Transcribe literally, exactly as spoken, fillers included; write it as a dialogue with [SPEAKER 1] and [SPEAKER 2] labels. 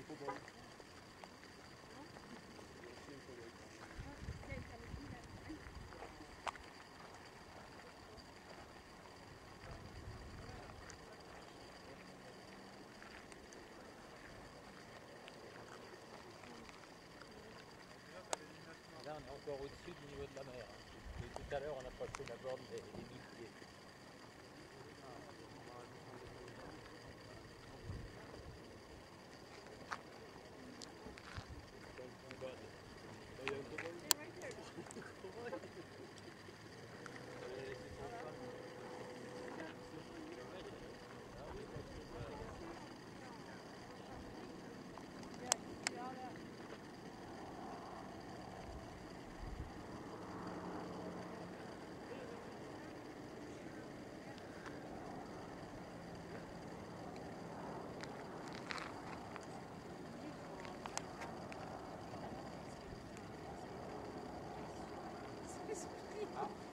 [SPEAKER 1] Là, on est encore au-dessus du niveau de la mer. Et tout à l'heure, on approchait la borne des, des mille pieds.
[SPEAKER 2] Esprit.